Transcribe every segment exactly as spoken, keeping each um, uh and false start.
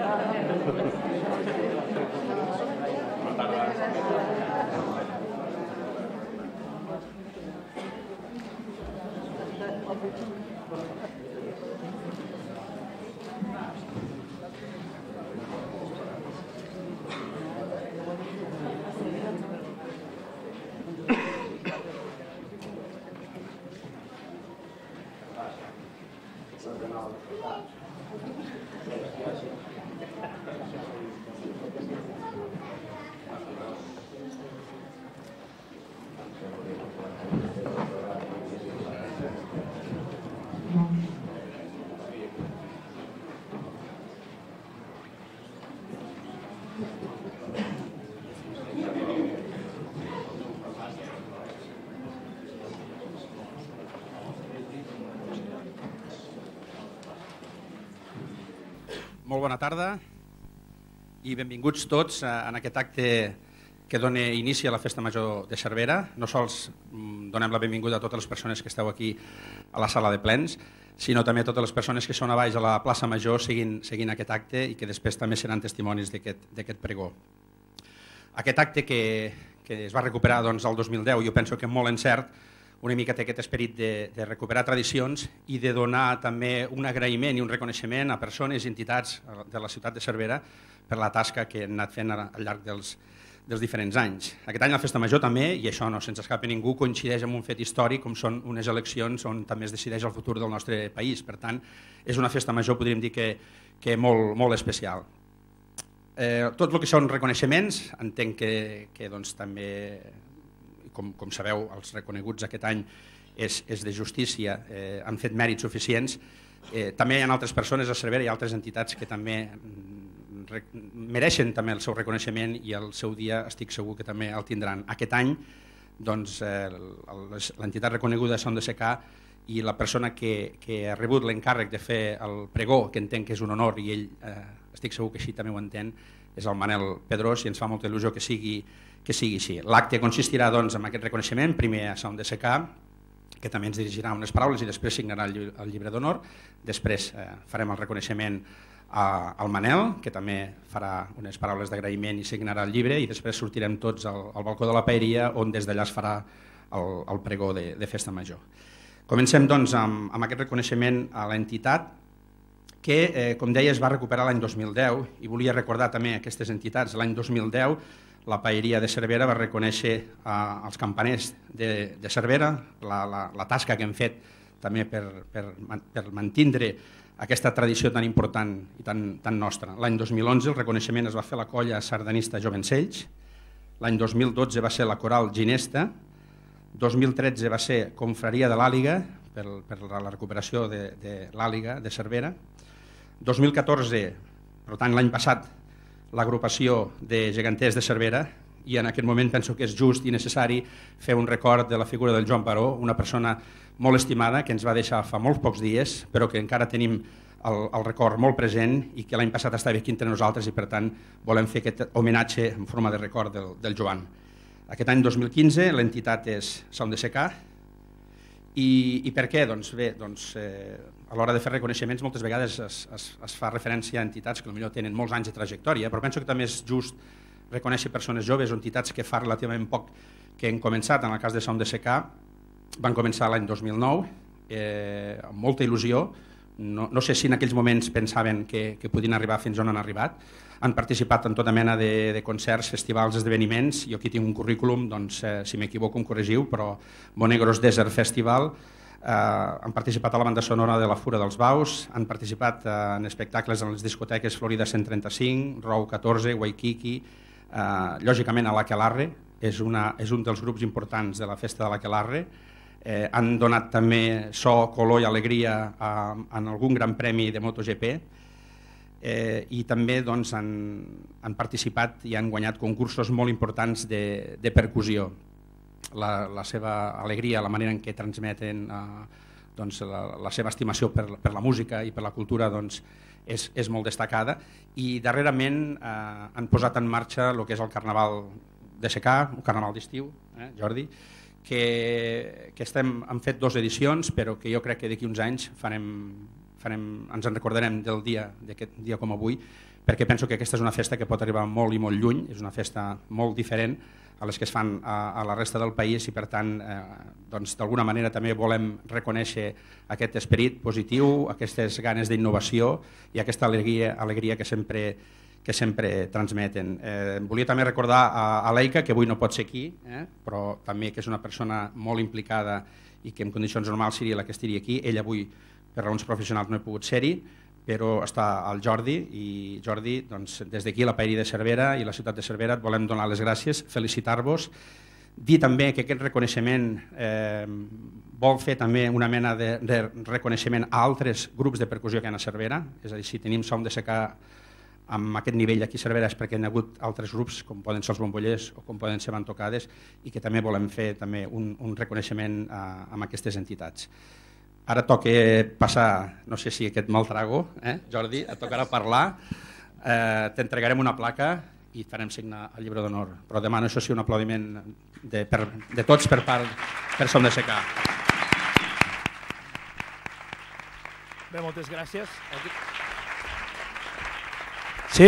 Molt bona tarda i benvinguts tots en aquest acte que dona inici a la Festa Major de Cervera. No sols donem la benvinguda a totes les persones que esteu aquí a la sala de plens, sinó també a totes les persones que són a baix a la plaça Major seguint, seguint aquest acte i que després també seran testimonis d'aquest pregó. Aquest acte que, que es va recuperar doncs, el dos mil deu, jo penso que molt encert, una mica té aquest esperit de, de recuperar tradicions i de donar també un agraïment i un reconeixement a persones i entitats de la ciutat de Cervera per la tasca que han anat fent al llarg dels, dels diferents anys. Aquest any la Festa Major també, i això no se'ns escapa ningú, coincideix amb un fet històric com són unes eleccions on també es decideix el futur del nostre país. Per tant, és una Festa Major, podríem dir, que, que molt, molt especial. Eh, tot el que són reconeixements, entenc que, que doncs, també... Com, com sabeu, els reconeguts aquest any és, és de justícia, eh, han fet mèrits suficients. Eh, també hi ha altres persones a Cervera i altres entitats que també re, mereixen també el seu reconeixement i el seu dia estic segur que també el tindran. Aquest any doncs, eh, l'entitat reconeguda Son de Secà i la persona que, que ha rebut l'encàrrec de fer el pregó, que entenc que és un honor i ell eh, estic segur que així també ho entén, és el Manel Pedrós i ens fa molta il·lusió que sigui que sigui així. L'acte consistirà doncs, en aquest reconeixement, primer a Son de Secà, que també ens dirigirà unes paraules i després signarà el, el llibre d'honor. Després eh, farem el reconeixement a, al Manel, que també farà unes paraules d'agraïment i signarà el llibre, i després sortirem tots al, al balcó de la paeria, on des d'allà es farà el, el pregó de, de Festa Major. Comencem doncs, amb, amb aquest reconeixement a l'entitat, que, eh, com deia, es va recuperar l'any dos mil deu, i volia recordar també aquestes entitats. L'any dos mil deu la paeria de Cervera va reconèixer eh, als campaners de, de Cervera la, la, la tasca que hem fet també per, per, per mantindre aquesta tradició tan important i tan, tan nostra. L'any dos mil onze el reconeixement es va fer a la colla sardanista Jovencells, l'any dos mil dotze va ser la coral Ginesta, dos mil tretze va ser Confraria de l'Àliga, per, per la recuperació de, de l'Àliga de Cervera, dos mil catorze, per tant l'any passat, l'agrupació de geganters de Cervera, i en aquest moment penso que és just i necessari fer un record de la figura del Joan Baró, una persona molt estimada que ens va deixar fa molts pocs dies, però que encara tenim el, el record molt present i que l'any passat estava aquí entre nosaltres i per tant volem fer aquest homenatge en forma de record del, del Joan. Aquest any dos mil quinze l'entitat és Son de Secà i, i per què? Doncs bé, doncs, eh, a l'hora de fer reconeixements moltes vegades es, es, es fa referència a entitats que potser tenen molts anys de trajectòria, però penso que també és just reconèixer persones joves o entitats que fa relativament poc que han començat. En el cas de Son de Secà van començar l'any dos mil nou eh, amb molta il·lusió, no, no sé si en aquells moments pensaven que, que podien arribar fins on han arribat, han participat en tota mena de, de concerts, festivals, esdeveniments. Jo aquí tinc un currículum, doncs, eh, si m'equivoco em corregiu, però Monegros Desert Festival, eh, han participat a la banda sonora de la Fura dels Baus, han participat eh, en espectacles en les discoteques Florida cent trenta-cinc, Row catorze, Waikiki, eh, lògicament a l'Aquelarre, és, una, és un dels grups importants de la festa de l'Aquelarre. Eh, han donat també so, color i alegria a, en algun gran premi de MotoGP, eh, i també doncs, han, han participat i han guanyat concursos molt importants de, de percussió. La, la seva alegria, la manera en què transmeten eh, doncs, la, la seva estimació per, per la música i per la cultura doncs, és, és molt destacada, i darrerament eh, han posat en marxa el que és el Carnaval de Secà, un carnaval d'estiu, eh, Jordi, que, que estem, hem fet dues edicions, però que jo crec que d'aquí uns anys farem, farem, ens en recordarem del dia, d'aquest dia com avui, perquè penso que aquesta és una festa que pot arribar molt i molt lluny, és una festa molt diferent a les que es fan a, a la resta del país i per tant eh, doncs, d'alguna manera també volem reconèixer aquest esperit positiu, aquestes ganes d'innovació i aquesta alegria, alegria que sempre, que sempre transmeten. Eh, volia també recordar a, a l'Eica, que avui no pot ser aquí, eh, però també que és una persona molt implicada i que en condicions normals seria la que estaria aquí. Ell avui per raons professionals no he pogut ser-hi, però està el Jordi i Jordi, doncs, des d'aquí la Paeria de Cervera i la ciutat de Cervera et volem donar les gràcies, felicitar-vos, dir també que aquest reconeixement eh, vol fer també una mena de, de reconeixement a altres grups de percussió que hi ha a Cervera, és a dir, si tenim som de secar amb aquest nivell aquí a Cervera és perquè hi ha hagut altres grups com poden ser els bombollers o com poden ser bantocades i que també volem fer també un, un reconeixement a, a aquestes entitats. Ara toca passar, no sé si aquest mal trago, eh, Jordi, et tocarà parlar, eh, t'entregarem una placa i et farem signar el llibre d'honor, però demano això sí un aplaudiment de, per, de tots per part per Som de Secar. Bé, moltes gràcies. Sí?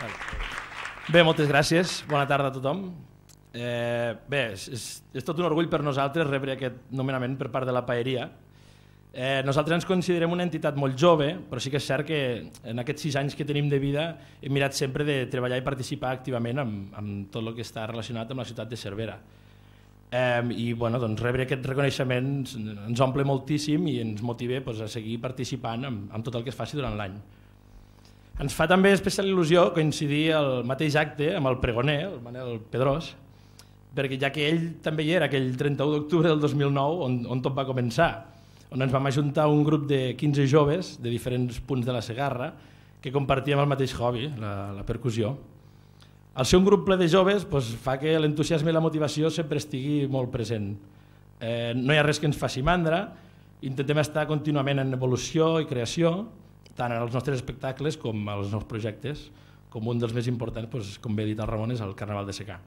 Bé, moltes gràcies. Bona tarda a tothom. Eh, bé, és, és tot un orgull per nosaltres rebre aquest nomenament per part de la Paeria. Eh, nosaltres ens considerem una entitat molt jove, però sí que és cert que en aquests sis anys que tenim de vida hem mirat sempre de treballar i participar activament amb, amb tot el que està relacionat amb la ciutat de Cervera. Eh, I bueno, doncs, rebre aquest reconeixement ens omple moltíssim i ens motiva doncs, a seguir participant amb, amb tot el que es faci durant l'any. Ens fa també especial il·lusió coincidir el mateix acte amb el pregoner, el Manel Pedrós, perquè ja que ell també hi era aquell trenta-u d'octubre del dos mil nou on, on tot va començar, on ens vam ajuntar un grup de quinze joves de diferents punts de la Segarra que compartíem el mateix hobby, la, la percussió. Al ser un grup ple de joves doncs, fa que l'entusiasme i la motivació sempre estigui molt present. Eh, no hi ha res que ens faci mandra, intentem estar contínuament en evolució i creació, tant en els nostres espectacles com als nous projectes, com un dels més importants, doncs, com bé ha dit el Ramon, és el Carnaval de Secà.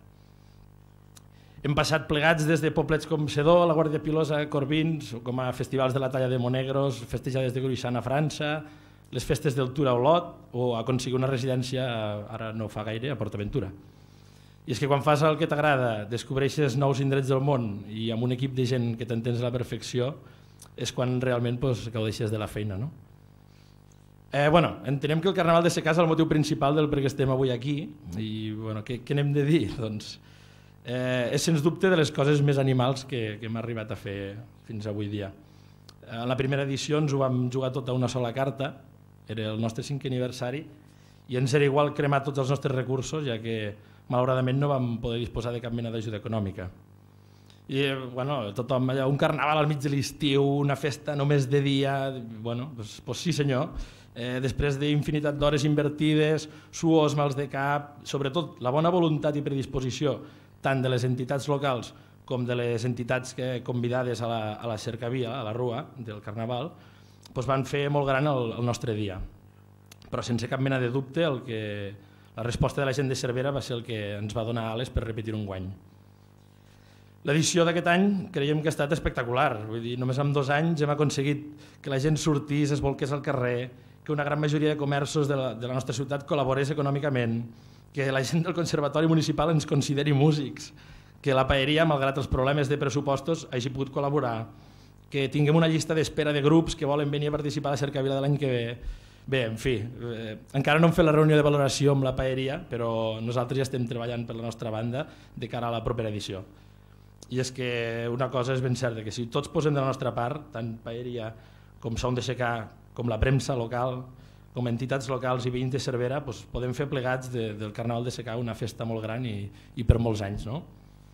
Hem passat plegats des de poblets com Sedó, la Guàrdia Pilosa, Corbins, com a festivals de la talla de Monegros, festejades de Gruixant a França, les festes del Tour a Olot o aconseguir una residència, ara no fa gaire, a PortAventura. I és que quan fas el que t'agrada, descobreixes nous indrets del món i amb un equip de gent que t'entens a la perfecció, és quan realment pues, gaudeixes de la feina. No? Eh, bueno, entenem que el Carnaval de Secà és el motiu principal del per què estem avui aquí i bueno, què, què n'hem de dir? Doncs, Eh, és sens dubte de les coses més animals que, que hem arribat a fer fins avui dia. En la primera edició ens ho vam jugar tot a una sola carta, era el nostre cinquè aniversari, i ens era igual cremar tots els nostres recursos, ja que malauradament no vam poder disposar de cap mena d'ajuda econòmica. I bueno, tothom, allà, un carnaval al mig de l'estiu, una festa només de dia, bueno, doncs, doncs sí senyor, eh, després d'infinitat d'hores invertides, suors, mals de cap, sobretot la bona voluntat i predisposició tant de les entitats locals com de les entitats que, convidades a la, a la cercavia, a la rua del Carnaval, doncs van fer molt gran el, el nostre dia. Però sense cap mena de dubte, el que, la resposta de la gent de Cervera va ser el que ens va donar ales per repetir un guany. L'edició d'aquest any creiem que ha estat espectacular. Vull dir, només en dos anys hem aconseguit que la gent sortís, es volqués al carrer, que una gran majoria de comerços de la, de la nostra ciutat col·laborés econòmicament, que la gent del Conservatori Municipal ens consideri músics, que la Paeria, malgrat els problemes de pressupostos, hagi pogut col·laborar, que tinguem una llista d'espera de grups que volen venir a participar a la cercavila de l'any que ve. Bé, en fi, eh, encara no hem fet la reunió de valoració amb la Paeria, però nosaltres ja estem treballant per la nostra banda de cara a la propera edició. I és que una cosa és ben certa, que si tots posem de la nostra part, tant Paeria com Som de Secà, com la premsa local, com a entitats locals i veïns de Cervera, doncs podem fer plegats de, del Carnaval de Secà una festa molt gran i, i per molts anys. No?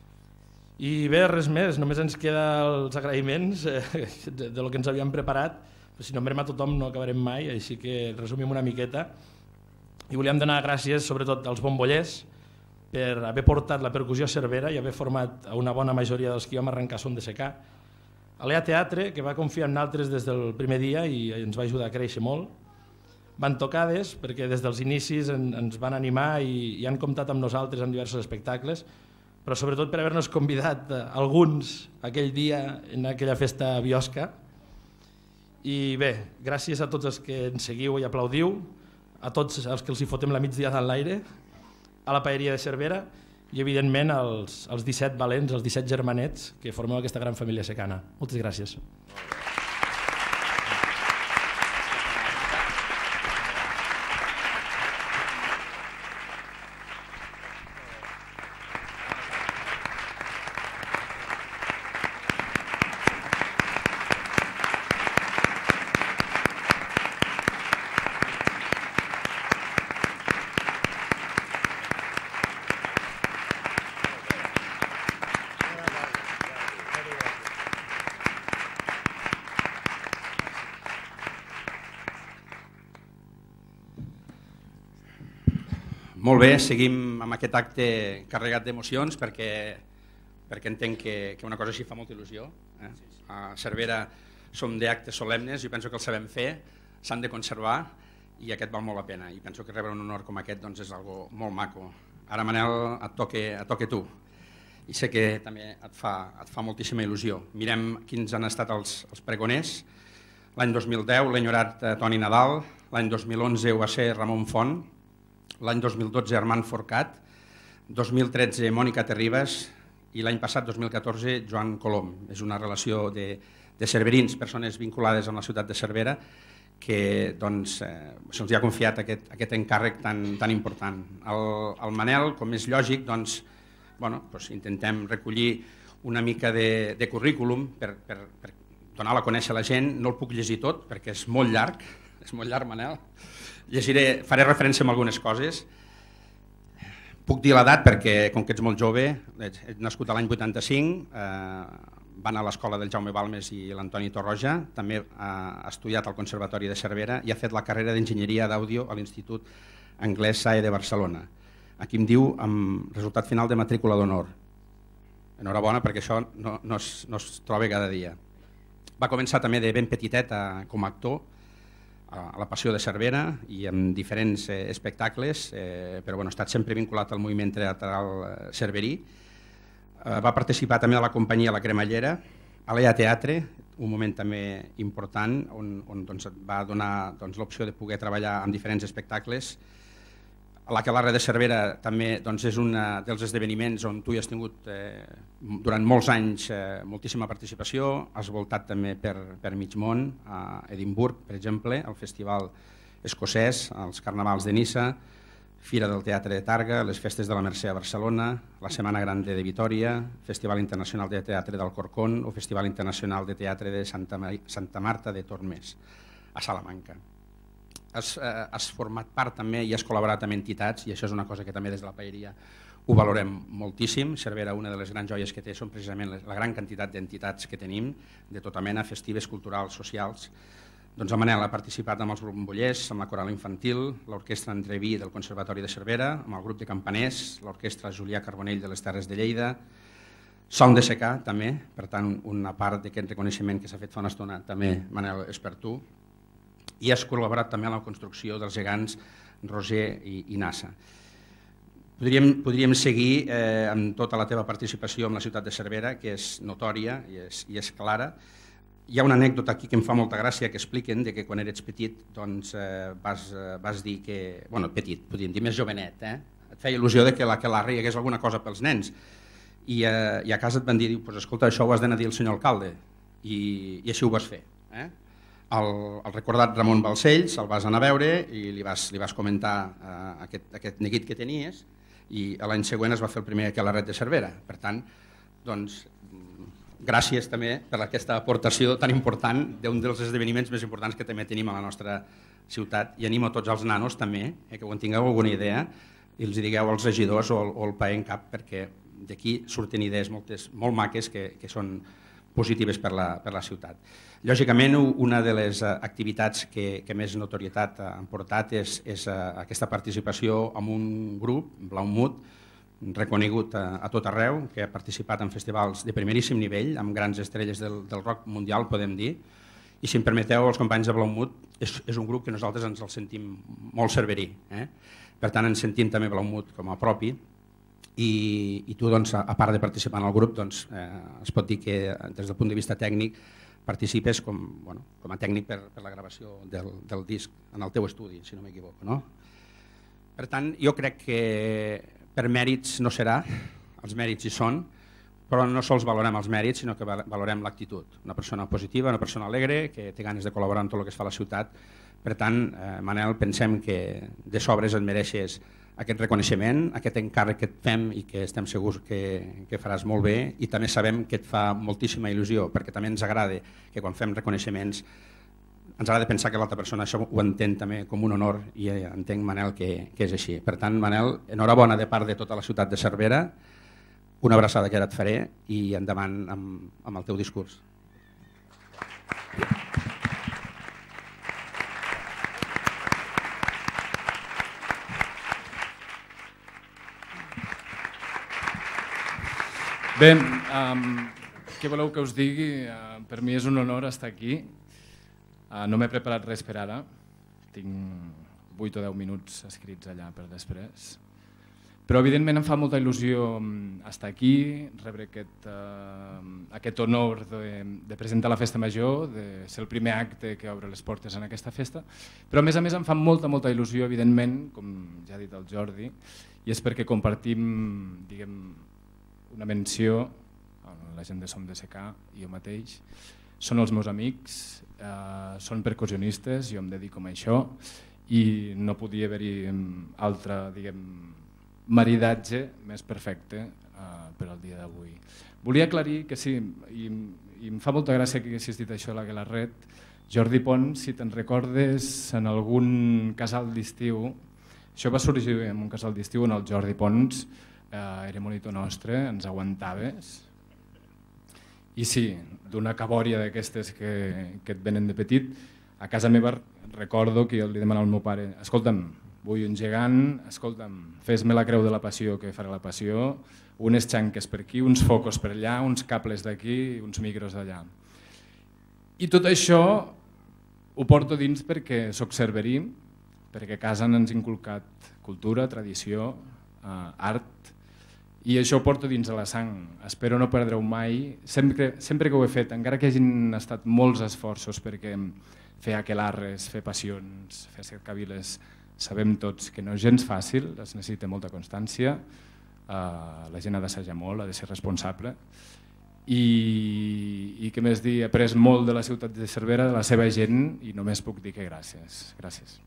I bé, res més, només ens queda els agraïments eh, de, de lo que ens havíem preparat, però si nombrem a tothom no acabarem mai, així que resumim una miqueta. I volíem donar gràcies sobretot als bombollers per haver portat la percussió a Cervera i haver format a una bona majoria dels que vam arrencar Som de Secà. A l'E A Teatre, que va confiar en nosaltres des del primer dia i ens va ajudar a créixer molt. Bantocades, perquè des dels inicis en, ens van animar i, i han comptat amb nosaltres en diversos espectacles, però sobretot per haver-nos convidat eh, alguns aquell dia en aquella festa a Biosca. I bé, gràcies a tots els que ens seguiu i aplaudiu, a tots els que els hi fotem la migdiada en l'aire, a la paeria de Cervera i evidentment als, als disset valents, als disset germanets que formeu aquesta gran família secana. Moltes gràcies. Molt bé, seguim amb aquest acte carregat d'emocions perquè, perquè entenc que, que una cosa així fa molta il·lusió. Eh? A Cervera som d'actes solemnes, jo penso que els sabem fer, s'han de conservar i aquest val molt la pena. I penso que rebre un honor com aquest doncs, és algo molt maco. Ara, Manel, et toque, et toque tu. I sé que també et fa, et fa moltíssima il·lusió. Mirem quins han estat els, els pregoners. L'any dos mil deu, l'enyorat Toni Nadal, l'any dos mil onze ho va ser Ramon Font, l'any dos mil dotze Armand Forcat, dos mil tretze Mònica Terribas i l'any passat, dos mil catorze, Joan Colom. És una relació de, de cerverins, persones vinculades amb la ciutat de Cervera, que doncs, eh, se'ls ha confiat aquest, aquest encàrrec tan, tan important. El, el Manel, com és lògic, doncs, bueno, doncs intentem recollir una mica de, de currículum per, per, per donar-la a conèixer a la gent. No el puc llegir tot perquè és molt llarg, és molt llarg, Manel. Llegiré, faré referència a algunes coses. Puc dir l'edat perquè, com que ets molt jove, he nascut a l'any vuitanta-cinc, eh, va anar a l'escola del Jaume Balmes i l'Antoni Torroja, també ha estudiat al Conservatori de Cervera i ha fet la carrera d'Enginyeria d'Àudio a l'Institut Anglès S A E de Barcelona. Aquí em diu amb resultat final de matrícula d'honor. Enhorabona perquè això no, no, es, no es troba cada dia. Va començar també de ben petitet a, com a actor, a la Passió de Cervera i en diferents eh, espectacles, eh, però bueno, ha estat sempre vinculat al moviment teatral eh, cerverí. Eh, va participar també a la companyia La Cremallera, a l'E A Teatre, un moment també important on, on doncs, va donar doncs, l'opció de poder treballar en diferents espectacles. La Aquelarre de Cervera també doncs, és un dels esdeveniments on tu hi has tingut eh, durant molts anys eh, moltíssima participació, has voltat també per, per mig món, a Edimburg, per exemple, al Festival Escocès, als Carnavals de Niça, Fira del Teatre de Targa, les Festes de la Mercè a Barcelona, la Setmana Grande de Vitòria, Festival Internacional de Teatre d'Alcorcón o Festival Internacional de Teatre de Santa, Mar Santa Marta de Tormes, a Salamanca. Has, eh, has format part també i has col·laborat amb entitats i això és una cosa que també des de la paeria ho valorem moltíssim. Cervera, una de les grans joies que té són precisament la gran quantitat d'entitats que tenim, de tota mena, festives, culturals, socials. Doncs el Manel ha participat amb els Bombollers, amb la Coral Infantil, l'Orquestra Entreví del Conservatori de Cervera, amb el grup de campaners, l'Orquestra Julià Carbonell de les Terres de Lleida, Som de Secà també, per tant una part d'aquest reconeixement que s'ha fet fa una estona també, Manel, és per tu. I has col·laborat també en la construcció dels gegants Roger i, i Nassa. Podríem, podríem seguir eh, amb tota la teva participació en la ciutat de Cervera, que és notòria i és, i és clara. Hi ha una anècdota aquí que em fa molta gràcia que expliquen de que quan eres petit doncs, eh, vas, eh, vas dir que... Bueno, petit, podríem dir més jovenet, eh? Et feia il·lusió de que a l'Aquelarre hi hagués alguna cosa pels nens. I, eh, i a casa et van dir, pues, escolta, això ho has d'anar a dir al senyor alcalde. I, i així ho vas fer. Eh? El, el recordat Ramon Balcells el vas anar a veure i li vas, li vas comentar eh, aquest, aquest neguit que tenies i l'any següent es va fer el primer Aquelarret de Cervera. Per tant, doncs, gràcies també per aquesta aportació tan important d'un dels esdeveniments més importants que també tenim a la nostra ciutat i animo a tots els nanos també eh, que quan tingueu alguna idea i els digueu als regidors o, o al paer en cap perquè d'aquí surten idees moltes, molt maques que, que són positives per la, per la ciutat. Lògicament, una de les activitats que, que més notorietat han portat és, és aquesta participació en un grup, Blaumut, reconegut a, a tot arreu, que ha participat en festivals de primeríssim nivell, amb grans estrelles del, del rock mundial, podem dir. I si em permeteu, els companys de Blaumut, és, és un grup que nosaltres ens el sentim molt cerverí. Eh? Per tant, ens sentim també Blaumut com a propi. I, i tu, doncs, a part de participar en el grup, doncs, eh, es pot dir que des del punt de vista tècnic participes com, bueno, com a tècnic per, per la gravació del, del disc en el teu estudi, si no m'equivoco, no? Per tant, jo crec que per mèrits no serà, els mèrits hi són, però no sols valorem els mèrits, sinó que valorem l'actitud. Una persona positiva, una persona alegre, que té ganes de col·laborar en tot el que es fa a la ciutat. Per tant, eh, Manel, pensem que de sobres et mereixes aquest reconeixement, aquest encàrrec que et fem i que estem segurs que, que faràs molt bé, i també sabem que et fa moltíssima il·lusió, perquè també ens agrada que quan fem reconeixements ens agrada pensar que l'altra persona això ho entén també com un honor, i entenc, Manel, que, que és així. Per tant, Manel, enhorabona de part de tota la ciutat de Cervera, una abraçada que ara et faré i endavant amb, amb el teu discurs. Bé, um, què voleu que us digui? Uh, per mi és un honor estar aquí. Uh, no m'he preparat res per ara. Tinc vuit o deu minuts escrits allà per després. Però evidentment em fa molta il·lusió estar aquí, rebre aquest, uh, aquest honor de, de presentar la Festa Major, de ser el primer acte que obre les portes en aquesta festa. Però a més a més em fa molta, molta il·lusió, evidentment, com ja ha dit el Jordi, i és perquè compartim, diguem, una menció, la gent de Som de S K i jo mateix, són els meus amics, eh, són percussionistes, jo em dedico a això i no podia haver-hi altre, diguem, maridatge més perfecte eh, per al dia d'avui. Volia aclarir que sí, i, i em fa molta gràcia que haguessis dit això a la Guelaret, Jordi Pons, si te'n recordes, en algun casal d'estiu, això va sorgir en un casal d'estiu on el Jordi Pons Uh, era monitor nostre, ens aguantaves i sí, d'una cabòria d'aquestes que, que et venen de petit. A casa meva recordo que jo li demanava al meu pare, escolta'm, vull un gegant, escolta'm, fes-me la creu de la passió que farà la passió, unes xanques per aquí, uns focus per allà, uns cables d'aquí, uns micros d'allà. I tot això ho porto dins perquè soc cerverí, perquè a casa ens han inculcat cultura, tradició, uh, art, i això ho porto dins de la sang. Espero no perdre-ho mai. Sempre, sempre que ho he fet, encara que hagin estat molts esforços perquè fer aquelarres, fer passions, fer cercaviles, sabem tots que no és gens fàcil, es necessita molta constància, uh, la gent ha d'assajar molt, ha de ser responsable. I, i què més dir, he après molt de la ciutat de Cervera, de la seva gent, i només puc dir que gràcies. Gràcies.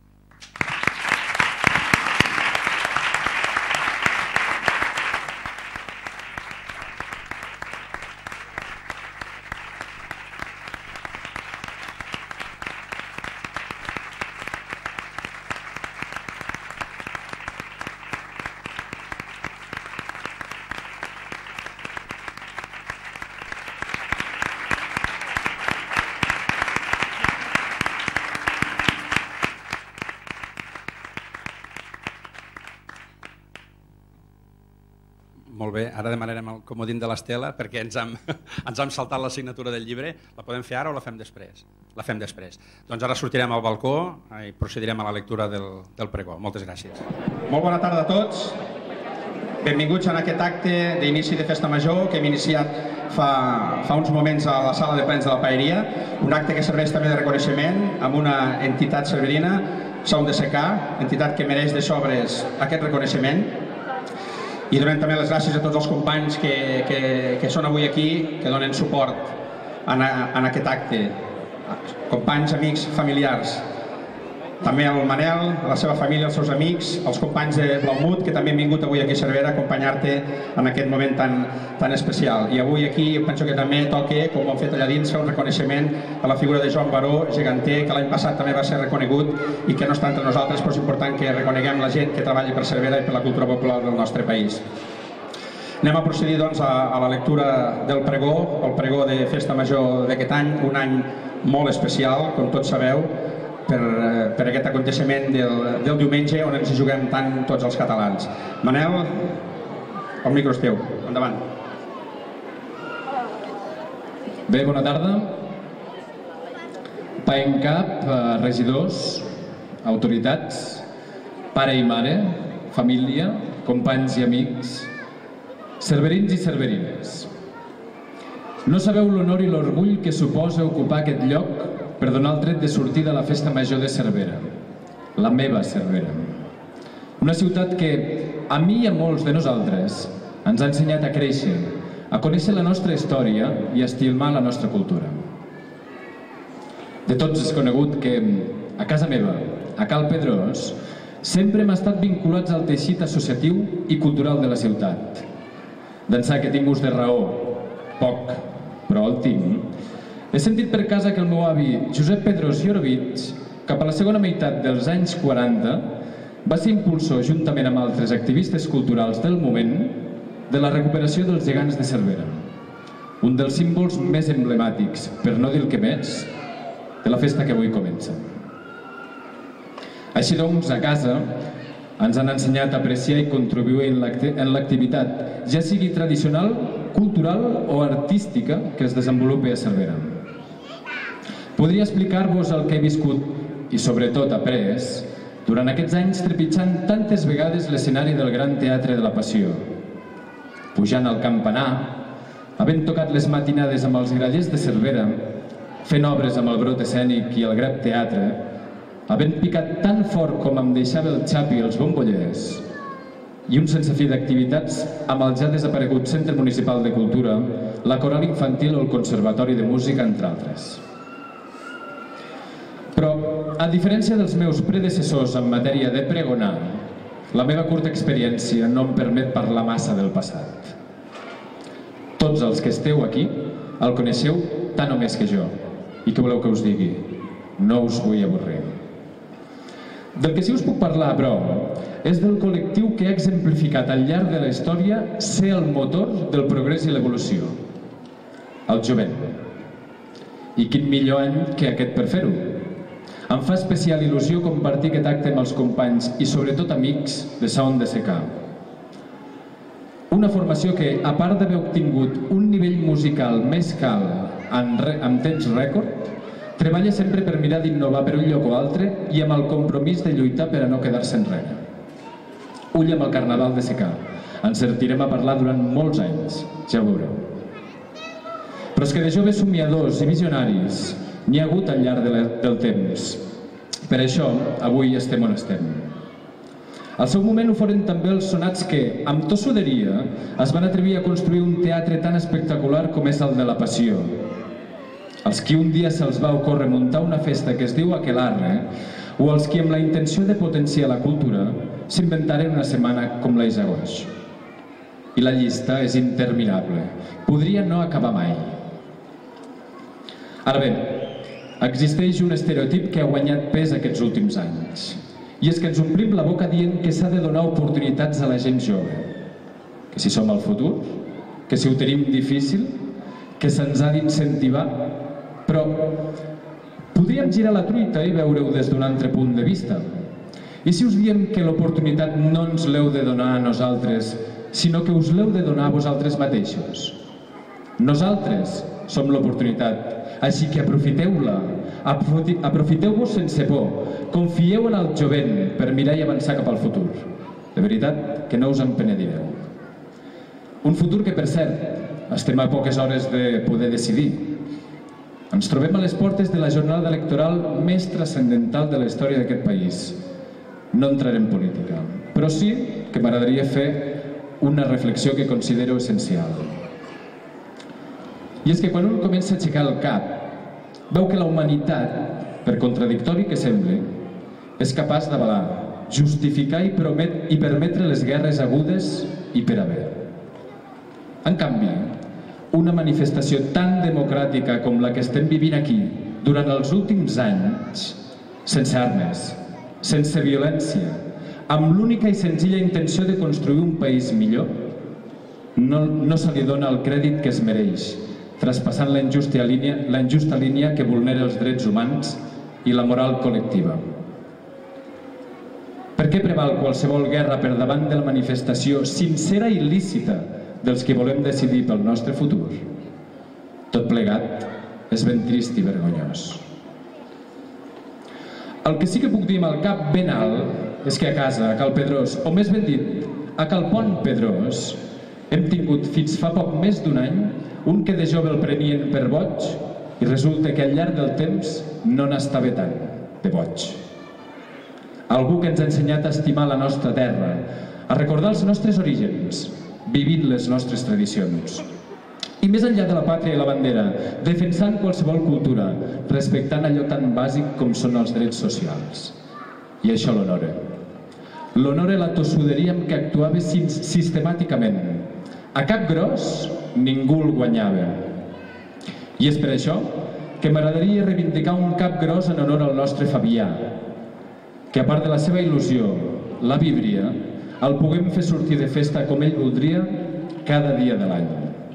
Molt bé, ara demanarem el comodín de l'Estela perquè ens hem, ens hem saltat la signatura del llibre. La podem fer ara o la fem després? La fem després. Doncs ara sortirem al balcó i procedirem a la lectura del, del pregó. Moltes gràcies. Molt bona tarda a tots. Benvinguts en aquest acte d'inici de Festa Major que hem iniciat fa, fa uns moments a la sala de plens de la Paeria, un acte que serveix també de reconeixement amb una entitat cerverina, Som de S K, entitat que mereix de sobres aquest reconeixement. I donem també les gràcies a tots els companys que, que, que són avui aquí, que donen suport en, en aquest acte. Companys, amics, familiars. També al Manel, a la seva família, als seus amics, als companys de Blaumut, que també han vingut avui aquí a Cervera a acompanyar-te en aquest moment tan, tan especial. I avui aquí penso que també toca, com ho hem fet allà dins, fer un reconeixement a la figura de Joan Baró, geganter, que l'any passat també va ser reconegut i que no està entre nosaltres, però és important que reconeguem la gent que treballa per Cervera i per la cultura popular del nostre país. Anem a procedir doncs, a, a la lectura del pregó, el pregó de Festa Major d'aquest any, un any molt especial, com tots sabeu, per, per aquest aconteixement del, del diumenge on ens hi juguem tant tots els catalans. Manel, el micro és teu. Endavant. Bé, bona tarda. Pa en cap, regidors, autoritats, pare i mare, família, companys i amics, cerverins i cerverines. No sabeu l'honor i l'orgull que suposa ocupar aquest lloc per donar el tret de sortida a la Festa Major de Cervera, la meva Cervera. Una ciutat que, a mi i a molts de nosaltres, ens ha ensenyat a créixer, a conèixer la nostra història i a estimar la nostra cultura. De tots és conegut que, a casa meva, a Cal Pedrós, sempre hem estat vinculats al teixit associatiu i cultural de la ciutat. D'ençà que tinc ús de raó, poc, però el tinc, he sentit per casa que el meu avi, Josep Pedrós i Orovitx, cap a la segona meitat dels anys quaranta, va ser impulsor, juntament amb altres activistes culturals del moment, de la recuperació dels gegants de Cervera, un dels símbols més emblemàtics, per no dir el que més, de la festa que avui comença. Així doncs, a casa, ens han ensenyat a apreciar i contribuir en l'activitat, ja sigui tradicional, cultural o artística, que es desenvolupi a Cervera. Podria explicar-vos el que he viscut i, sobretot, après durant aquests anys trepitjant tantes vegades l'escenari del Gran Teatre de la Passió, pujant al campanar, havent tocat les matinades amb els grallers de Cervera, fent obres amb el Brot Escènic i el Grap Teatre, havent picat tan fort com em deixava el Xapi i els bombollers, i un sense fi d'activitats amb el ja desaparegut Centre Municipal de Cultura, la Coral Infantil o el Conservatori de Música, entre altres. Però, a diferència dels meus predecessors en matèria de pregonar, la meva curta experiència no em permet parlar massa del passat. Tots els que esteu aquí el coneixeu tant o més que jo. I què voleu que us digui? No us vull avorrir. Del que sí us puc parlar, però, és del col·lectiu que ha exemplificat al llarg de la història ser el motor del progrés i l'evolució. El jovent. I quin millor any que aquest per fer-ho? Em fa especial il·lusió compartir aquest acte amb els companys i sobretot amics de Sound de Secà. Una formació que, a part d'haver obtingut un nivell musical més cal en temps rècord, treballa sempre per mirar d'innovar per un lloc o altre i amb el compromís de lluitar per a no quedar-se enrere. Ull amb el Carnaval de Secà. Ens sentirem a parlar durant molts anys, ja ho veureu. Però és que de joves somiadors i visionaris n'hi ha hagut al llarg del temps. Per això, avui estem on estem. Al seu moment ho foren també els sonats que, amb tossuderia, es van atrevir a construir un teatre tan espectacular com és el de la Passió. Els qui un dia se'ls va ocórrer muntar una festa que es diu Aquelarre, o els qui, amb la intenció de potenciar la cultura, s'inventaren una setmana com l'Eix Agoix. I la llista és interminable. Podria no acabar mai. Ara bé, existeix un estereotip que ha guanyat pes aquests últims anys. I és que ens omplim la boca dient que s'ha de donar oportunitats a la gent jove. Que si som el futur, que si ho tenim difícil, que se'ns ha d'incentivar. Però podríem girar la truita i veure-ho des d'un altre punt de vista. I si us diem que l'oportunitat no ens l'heu de donar a nosaltres, sinó que us l'heu de donar a vosaltres mateixos? Nosaltres som l'oportunitat. Així que aprofiteu-la, aprofiteu-vos sense por, confieu en el jovent per mirar i avançar cap al futur. De veritat que no us en penedireu. Un futur que, per cert, estem a poques hores de poder decidir. Ens trobem a les portes de la jornada electoral més transcendental de la història d'aquest país. No entraré en política, però sí que m'agradaria fer una reflexió que considero essencial. I és que quan un comença a aixecar el cap, veu que la humanitat, per contradictori que sembli, és capaç d'avalar, justificar i permetre les guerres agudes i per haver. En canvi, una manifestació tan democràtica com la que estem vivint aquí durant els últims anys, sense armes, sense violència, amb l'única i senzilla intenció de construir un país millor, no se li dona el crèdit que es mereix, traspassant la injusta línia que vulnera els drets humans i la moral col·lectiva. Per què preval qualsevol guerra per davant de la manifestació sincera i lícita dels que volem decidir pel nostre futur? Tot plegat és ben trist i vergonyós. El que sí que puc dir amb el cap ben alt és que a casa, a Cal Pedrós, o més ben dit, a Cal Pont Pedrós, Hem tingut fins fa poc més d'un any un que de jove el prenien per boig i resulta que al llarg del temps no n'estava tant de boig. Algú que ens ha ensenyat a estimar la nostra terra, a recordar els nostres orígens, vivint les nostres tradicions. I més enllà de la pàtria i la bandera, defensant qualsevol cultura, respectant allò tan bàsic com són els drets socials. I això l'honora. L'honora la tossuderia amb què actuava sistemàticament. A cap gros, ningú el guanyava. I és per això que m'agradaria reivindicar un cap gros en honor al nostre Fabià, que a part de la seva il·lusió, la víbria, el puguem fer sortir de festa com ell voldria cada dia de l'any.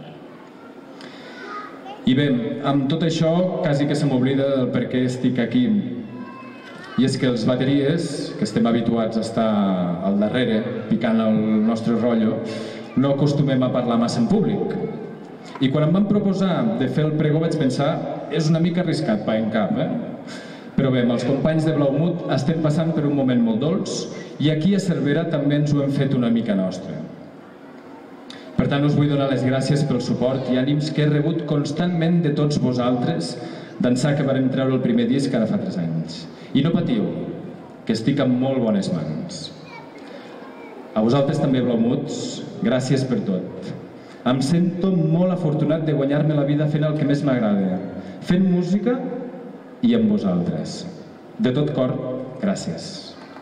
I bé, amb tot això, quasi que se m'oblida del per què estic aquí. I és que els bateries, que estem habituats a estar al darrere, picant el nostre rotllo, no acostumem a parlar massa en públic. I quan em van proposar de fer el pregó vaig pensar, és una mica arriscat, pa en cap, eh? Però bé, amb els companys de Blaumut estem passant per un moment molt dolç i aquí a Cervera també ens ho hem fet una mica nostra. Per tant, us vull donar les gràcies pel suport i ànims que he rebut constantment de tots vosaltres d'ençà que varem treure el primer disc ara fa tres anys. I no patiu, que estic en molt bones mans. A vosaltres també, Blaumuts, gràcies per tot. Em sento molt afortunat de guanyar-me la vida fent el que més m'agrada, fent música i amb vosaltres. De tot cor, gràcies.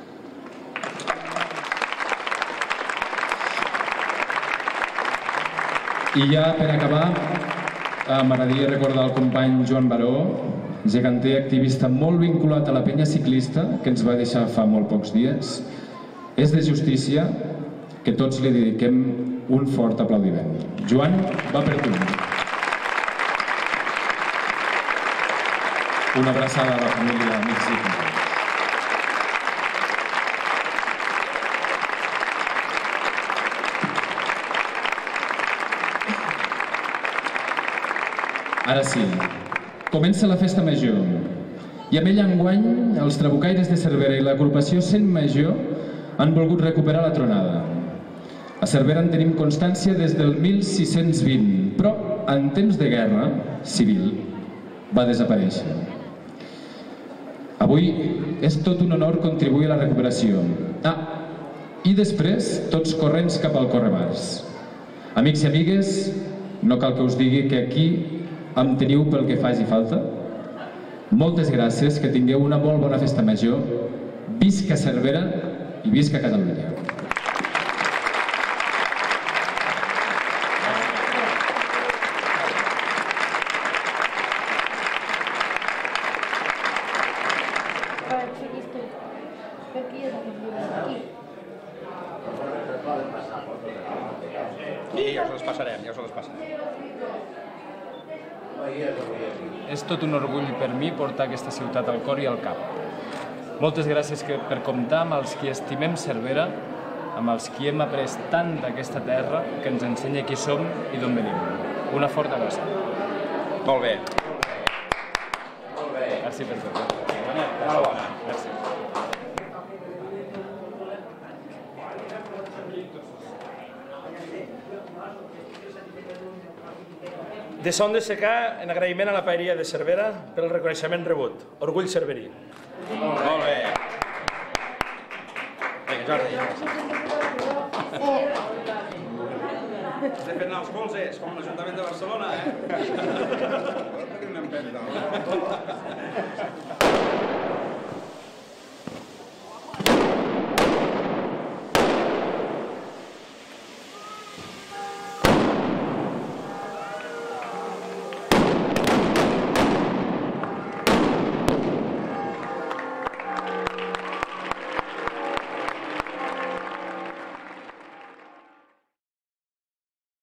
I ja per acabar, m'agradaria recordar el company Joan Baró, geganter activista molt vinculat a la penya ciclista, que ens va deixar fa molt pocs dies. És de justícia que tots li dediquem un fort aplaudiment. Joan, va per tu. Una abraçada a la família, amics i companys. Ara sí, comença la festa major i amb ella enguany els trabucaires de Cervera i l'agrupació Cent Major han volgut recuperar la tronada. A Cervera en tenim constància des del mil sis-cents vint, però en temps de guerra civil va desaparèixer. Avui és tot un honor contribuir a la recuperació. Ah, i després tots corrents cap al Correbars. Amics i amigues, no cal que us digui que aquí em teniu pel que faci falta. Moltes gràcies, que tingueu una molt bona festa major. Visca Cervera i visca Catalunya. Sí, ja us les passarem, ja us les passarem. És tot un orgull per mi portar aquesta ciutat al cor i al cap. Moltes gràcies per comptar amb els qui estimem Cervera, amb els qui hem après tant d'aquesta terra que ens ensenya qui som i d'on venim. Una forta abraçada. Molt bé. Molt bé. Gràcies per tot. Gràcies. De son de secà, en agraïment a la paeria de Cervera pel reconeixement rebut. Orgull cerverí. Molt bé. Vinga, Jordi. Estem fent els colzes, com l'Ajuntament de Barcelona, eh?